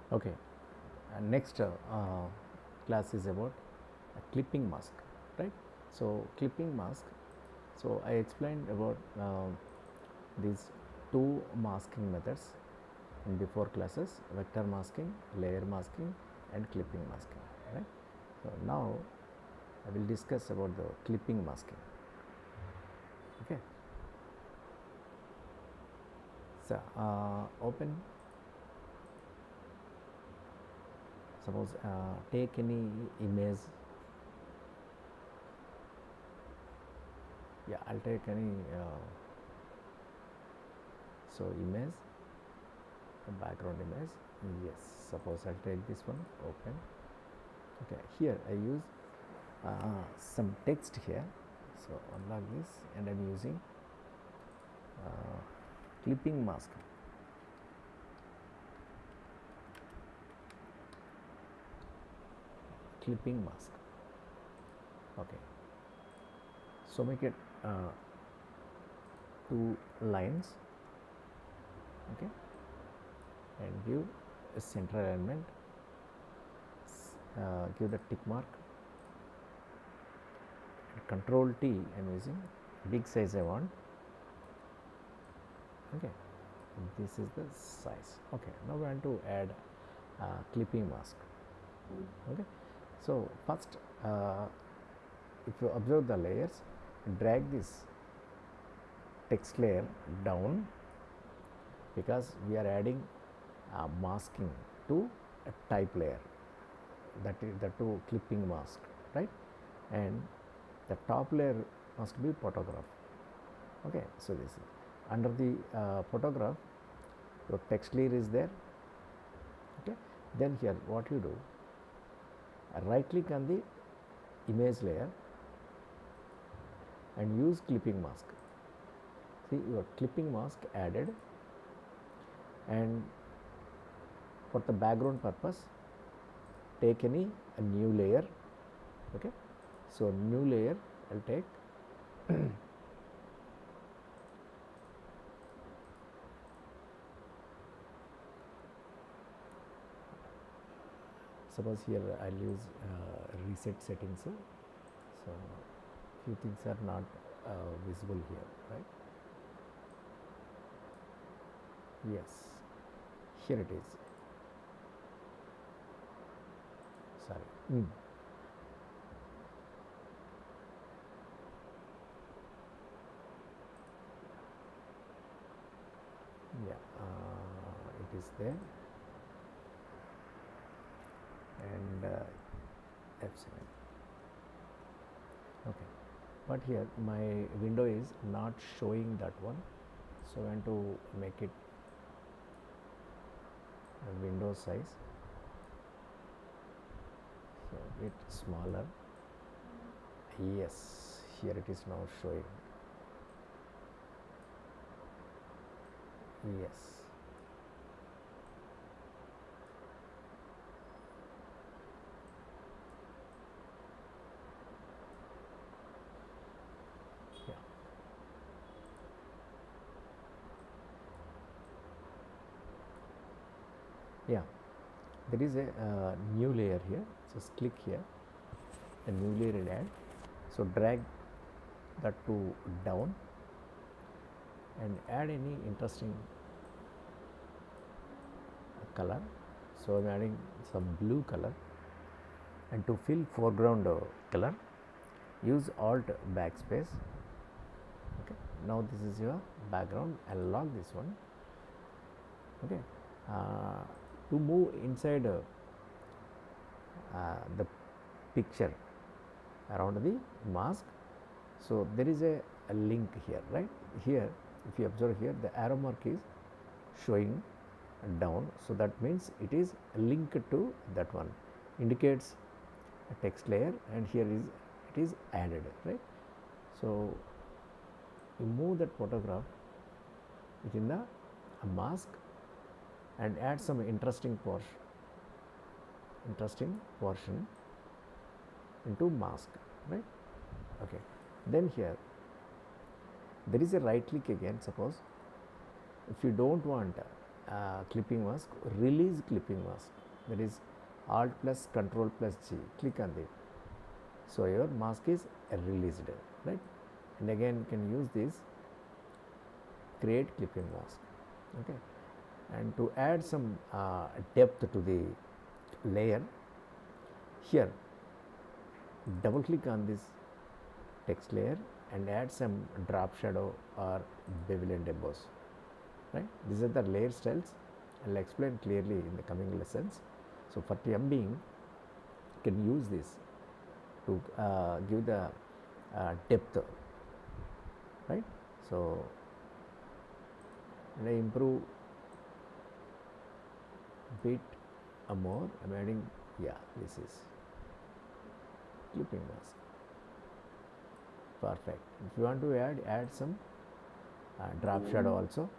Okay, next class is about a clipping mask, right? So clipping mask. So I explained about these two masking methods in before classes: vector masking, layer masking, and clipping masking, right? So now I will discuss about the clipping masking. Okay. So open. Suppose take any image. Yeah, I'll take any so image, a background image. Yes, suppose I'll take this one. Open. Okay, here I use some text here. So unlock this, and I'm using clipping mask. Clipping mask. Okay. So make it two lines. Okay, and give a center element. Give the tick mark. Control T I'm using. Big size I want. Okay, this is the size. Okay, now we want to add clipping mask. Okay, so first if you observe the layers, drag this text layer down, because we are adding masking to a type layer, that is the two clipping mask, right? And the top layer must be photograph. Okay, so this is under the photograph, your text layer is there. Okay, then here what you do, right click on the image layer and use clipping mask. See, your clipping mask added, and for the background purpose take any a new layer. Okay, so new layer I'll take. Suppose here I'll use reset settings. So few things are not visible here, right? Yes, here it is. Sorry. Yeah, it is there, and F7. Okay, but here my window is not showing that one, so I want to make it a window size, so a bit smaller. Yes, here it is now showing. Yes. Yeah. Yeah, there is a new layer here. Just click here, a new layer and add. So drag that to down and add any interesting color. So I'm adding some blue color, and to fill foreground color, use Alt backspace. Okay, now this is your background. I'll lock this one. Okay, to move inside the picture around the mask, so there is a link here, right? Here if you observe here, the arrow mark is showing down, so that means it is linked to that one, indicates a text layer, and here is it is added, right? So you move that photograph within the mask and add some interesting portion into mask, right? Okay, then here there is a right click again. Suppose if you don't want clipping mask, release clipping mask, that is Alt plus Control plus G, click on it. So your mask is released, right? And again you can use this create clipping mask, okay. And to add some depth to the layer, here double click on this text layer and add some drop shadow or bevel and emboss, right? These are the layer styles. I will explain clearly in the coming lessons. So for time being, you can use this to give the depth, right? So when I improve bit more, I am adding, yeah, this is clipping mask, perfect. If you want to add some drop shadow also.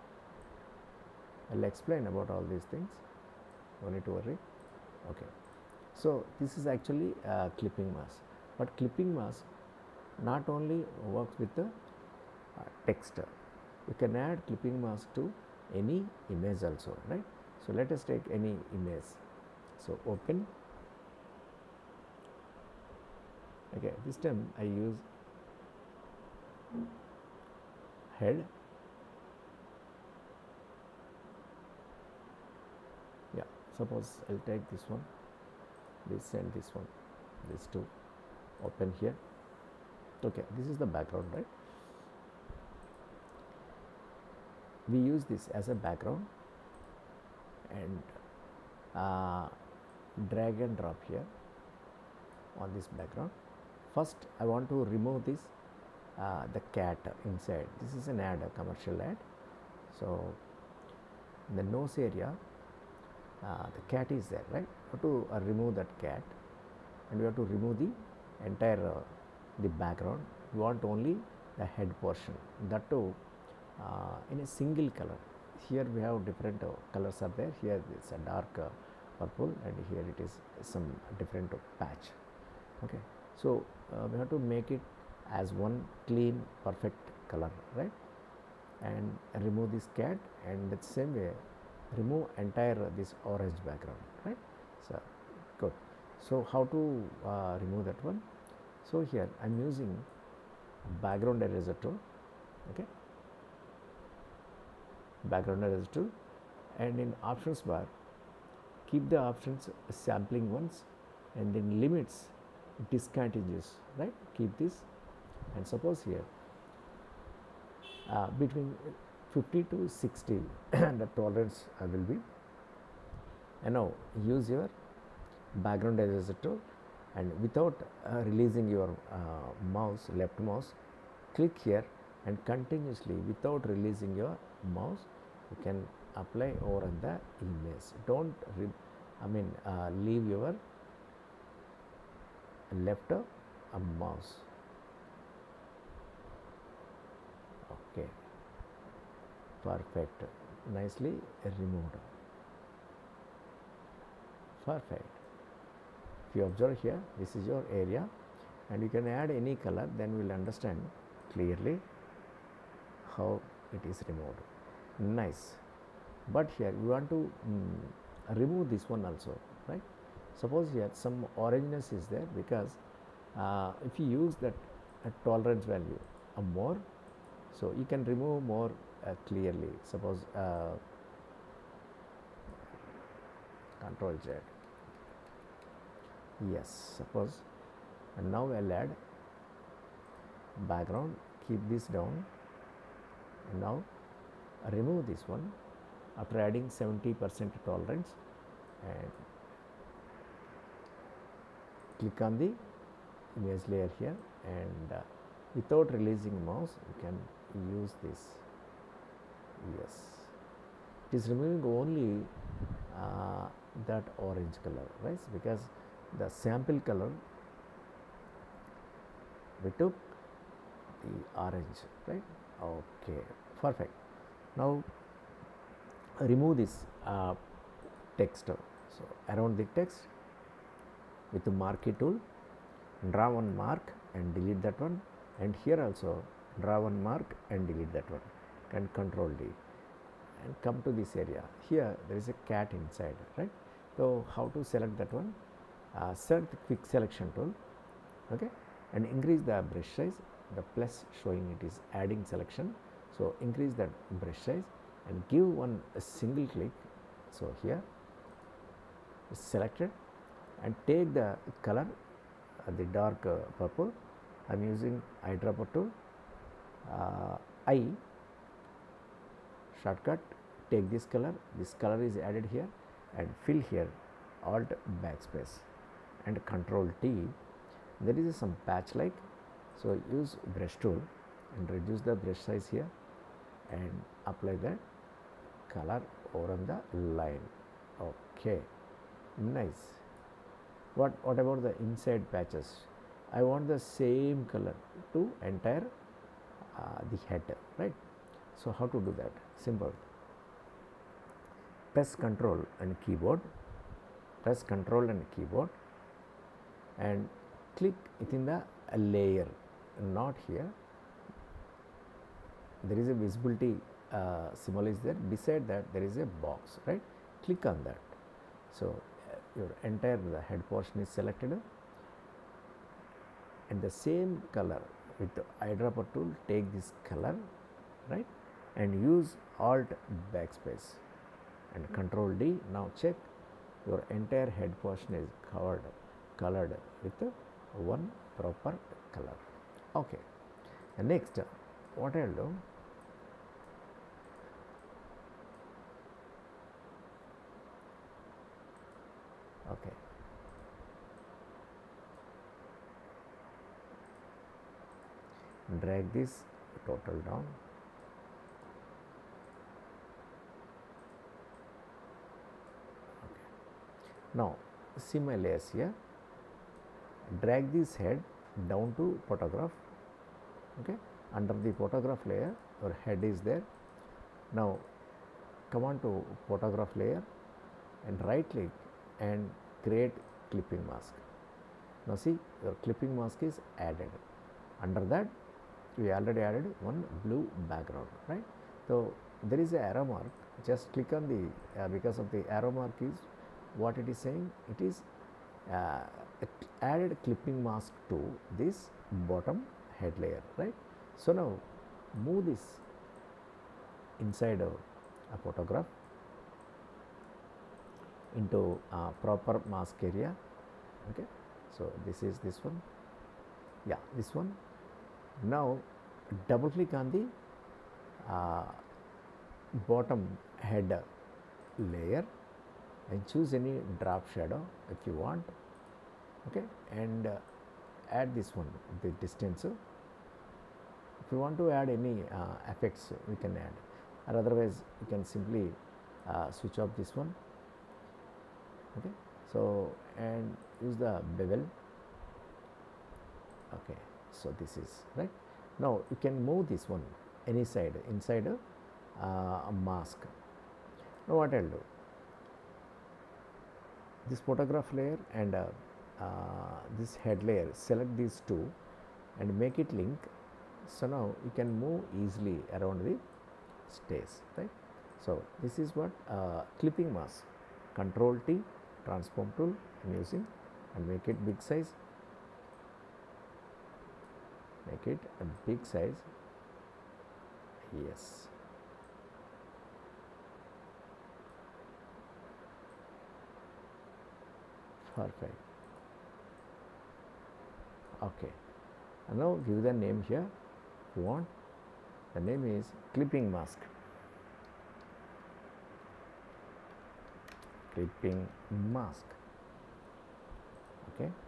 I will explain about all these things, no need to worry, okay. So this is actually clipping mask, but clipping mask not only works with the text, you can add clipping mask to any image also, right? So let us take any image. So open, okay, this time I use head, yeah, suppose I will take this one, this and this one, these two, open here, okay. This is the background, right? We use this as a background and drag and drop here on this background. First I want to remove this the cat inside. This is an ad, a commercial ad. So in the nose area the cat is there, right? We have to remove that cat, and we have to remove the entire the background. We want only the head portion, that too in a single color. Here we have different colors are there. Here it is a dark purple, and here it is some different patch, okay. So we have to make it as one clean perfect color, right? And remove this cat, and the same way remove entire this orange background, right? So good. So how to remove that one? So here I am using background eraser tool, okay, background eraser tool, and in options bar keep the options sampling ones, and in limits discontinuous, right? Keep this, and suppose here between 50 to 60 the tolerance will be, and now use your background eraser tool, and without releasing your mouse, left mouse, click here, and continuously without releasing your mouse you can apply over on the image. Don't leave your left mouse, okay, perfect, nicely removed, perfect. If you observe here, this is your area, and you can add any color, then we will understand clearly how it is removed. Nice. But here we want to remove this one also, right? Suppose here some orangeness is there, because if you use that tolerance value more, so you can remove more clearly. Suppose Control Z, yes, suppose, and now I'll add background, keep this down, and now remove this one after adding 70% tolerance, and click on the image layer here, and without releasing mouse you can use this, yes, it is removing only that orange color, right? Because the sample color we took the orange, right? Okay, perfect. Now remove this text. So around the text with the marquee tool, draw one mark and delete that one, and here also draw one mark and delete that one, and Control D. and come to this area. Here there is a cat inside, right? So how to select that one? Select the quick selection tool, okay, and increase the brush size. The plus showing it is adding selection, so increase that brush size and give one a single click. So here is selected, and take the color, the dark purple. I am using eyedropper tool, I shortcut, take this color is added here, and fill here, Alt backspace and Control T. There is some patch like, so use brush tool and reduce the brush size here and apply the color over on the line. Okay, nice. What about the inside patches? I want the same color to entire the head, right? So how to do that? Simple. Press Control and keyboard, press Control and keyboard, and click within the layer, not here. There is a visibility symbol is there. Beside that there is a box, right? Click on that. So your entire the head portion is selected, and the same color with the eyedropper tool, take this color, right, and use Alt backspace and Control D. Now check, your entire head portion is colored with one proper color. Okay, and next what I will do, okay, drag this total down. Okay. Now see my layers here. Drag this head down to photograph. Okay, under the photograph layer, your head is there. Now come on to photograph layer and right click and create clipping mask. Now see, your clipping mask is added. Under that we already added one blue background, right? So there is an arrow mark, just click on the because of the arrow mark is what it is saying, it is added clipping mask to this bottom head layer, right? So now move this inside a photograph into proper mask area. Okay, so this is this one, yeah, this one. Now double click on the bottom head layer and choose any drop shadow if you want, okay, and add this one, the distance. If you want to add any effects, we can add, or otherwise you can simply switch off this one. Okay, so and use the bevel. Okay, so this is right. Now you can move this one any side inside a mask. Now what I'll do, this photograph layer and this head layer, select these two and make it link. So now you can move easily around the stage, right? So this is what clipping mask. Control T, transform tool I'm using, and make it big size. Make it a big size. Yes. Perfect. Okay. And now give the name here if you want. The name is clipping mask. Clipping mask. Okay.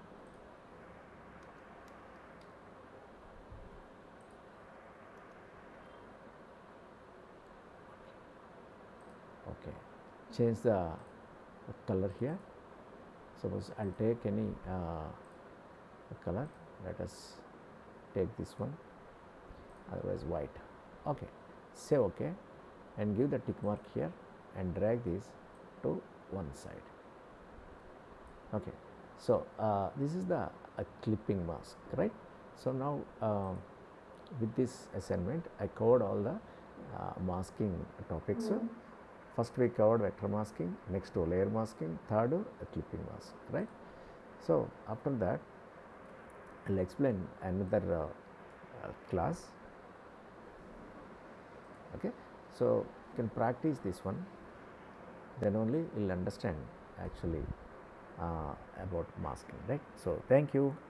Okay. Change the color here. Suppose I'll take any color. Let us take this one, otherwise white. Okay, say OK and give the tick mark here and drag this to one side. Okay, so this is the clipping mask, right? So now with this assignment I covered all the masking topics. First we covered vector masking, next layer masking, third clipping mask, right? So after that I will explain another class. Okay, so you can practice this one, then only you will understand actually about masking, right? So thank you.